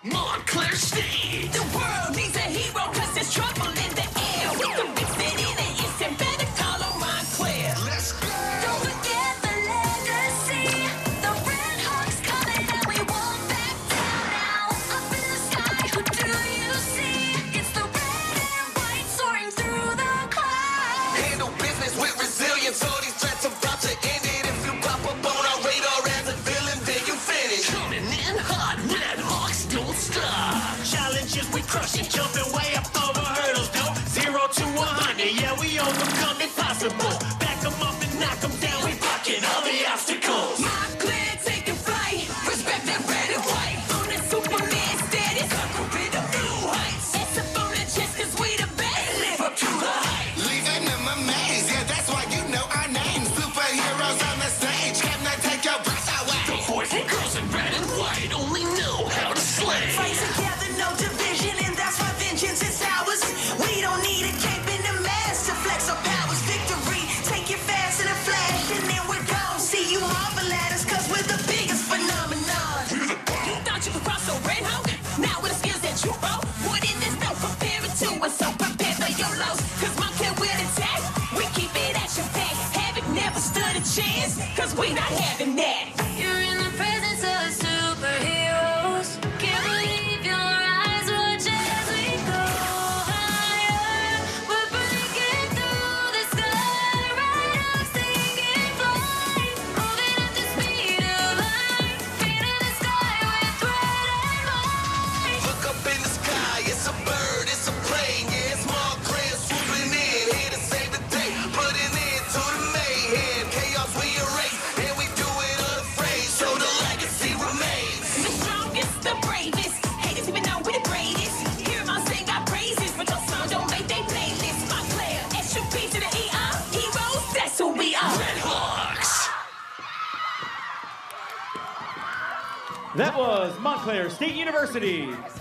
Montclair State. The world needs a hero cause there's trouble in the air. We can fix it in an instant, better call on Montclair. Let's go. Don't forget the legacy. The Red Hawks coming and we won't back down now. Up in the sky, who do you see? It's the red and white soaring through the clouds. Handle business with resilience. All these threats about to end it. If you pop up on our radar as a villain, then you finish. Coming in hot, Red Hawks don't stop. Challenges we crush it, jumping way up over hurdles, though. 0 to 100, yeah, we overcome impossible. Back 'em up and knock 'em down, we blocking all the obstacles. Montclair taking flight. Respect that red and white. On that Superman status. Conquering the blue heights. It's up on the chest cause we the best. Live up to the hype. Leaving them amazed, yeah, that's why you know our name. Superheroes on the stage, can I take your breath away? The boys and girls in red and white only know how to slay. Fight together, no division, and that's why vengeance is ours. We don't need a cape and a mask to flex our powers. Victory, take it fast in a flash, and then we're gone. See you marvel at us, cause we're the biggest phenomenon. You thought you could cross a red hawk? Now with the skills that you brought, what in this don't compare it to us, so prepare for your loss. Cause Montclair will attack, we keep it action packed. Havoc never stood a chance, cause we not having that. You're in the presence of superheroes. Can't believe your eyes watch as we go higher. We're breaking through the sky, right up taking flight, moving at the speed of light, painting the sky with red and white. Look up in the sky, it's a bird, it's a plane. Yeah, it's Montclair swooping in, here to save the day. Putting in to the mayhem, chaos we erase, and we do it unafraid, so the legacy remains. The strongest, the bravest, haters even know we the greatest. Hear 'em all sing our praises, but your song don't make they playlist. Montclair, SUP to the ER, heroes, that's who we are. Red Hawks. That was Montclair State University.